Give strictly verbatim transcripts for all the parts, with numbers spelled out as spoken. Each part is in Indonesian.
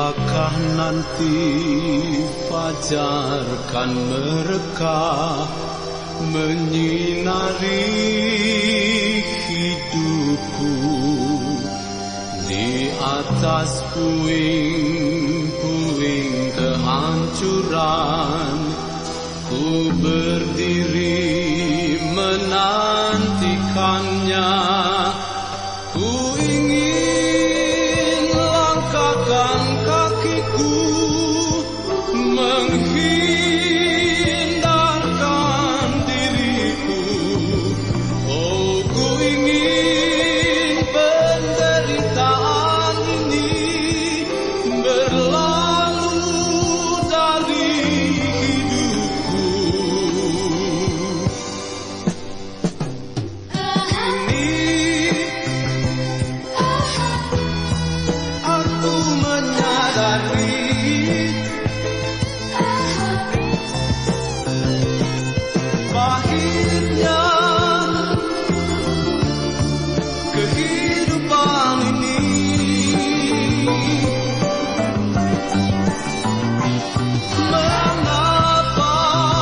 Apakah nanti fajar kan mereka menyinari hidupku di atas puing-puing kehancuran. Ku berdiri menantikannya. Ku ingin langkahkan kakiku menghindarkan diriku. Oh, ku ingin penderitaan ini berlalu dari hidupku. Kini aku menyadari pahitnya kehidupan ini. Mengapa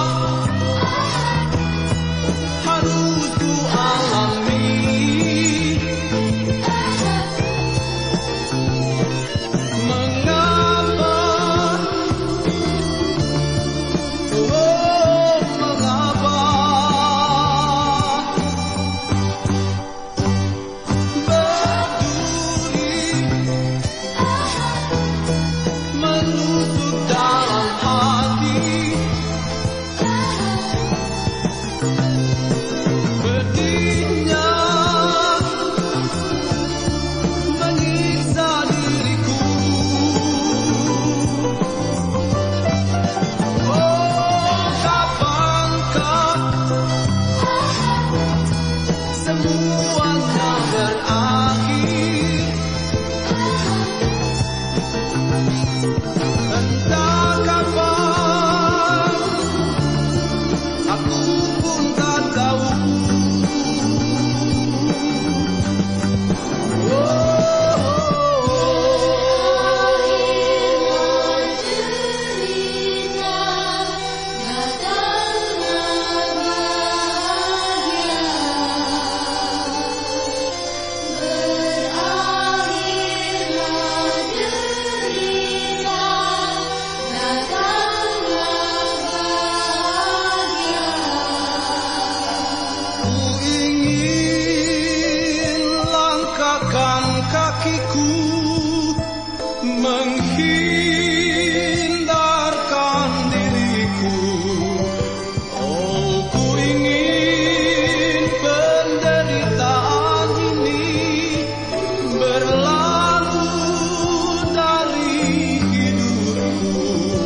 harus ku alami? Mengapa? Oh, mengapa? Berduri menusuk dalam hati, pedihnya menyiksa diriku. Oh, kapankah semuanya berakhir? Entah kapan, aku pun tak tahu. Ku ingin langkahkan kakiku menghindarkan diriku. Oh, ku ingin penderitaan ini berlalu dari hidupku.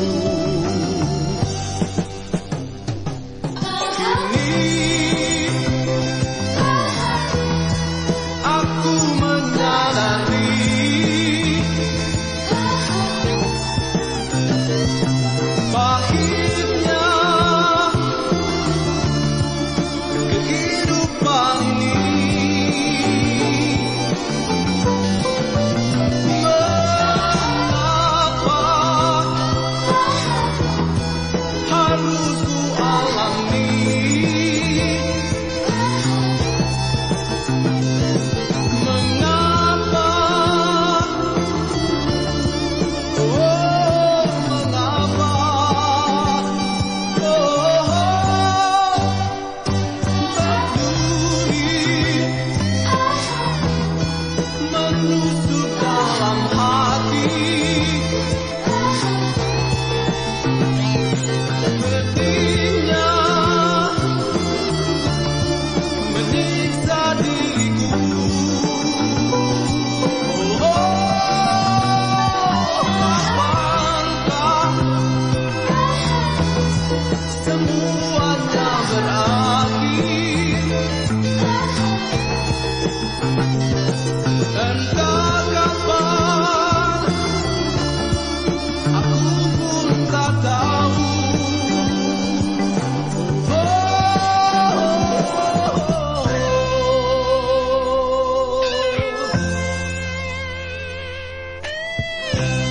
Kini aku menyadari pahitnya kehidupan ini. Mengapa harus ku alami? Mengapa? Oh, mengapa? Oh, berduri menusuk dalam hati, pedihnya menyiksa diriku. Kapankah semuanya berakhir? Entah kapan, aku pun tak tahu. Oh,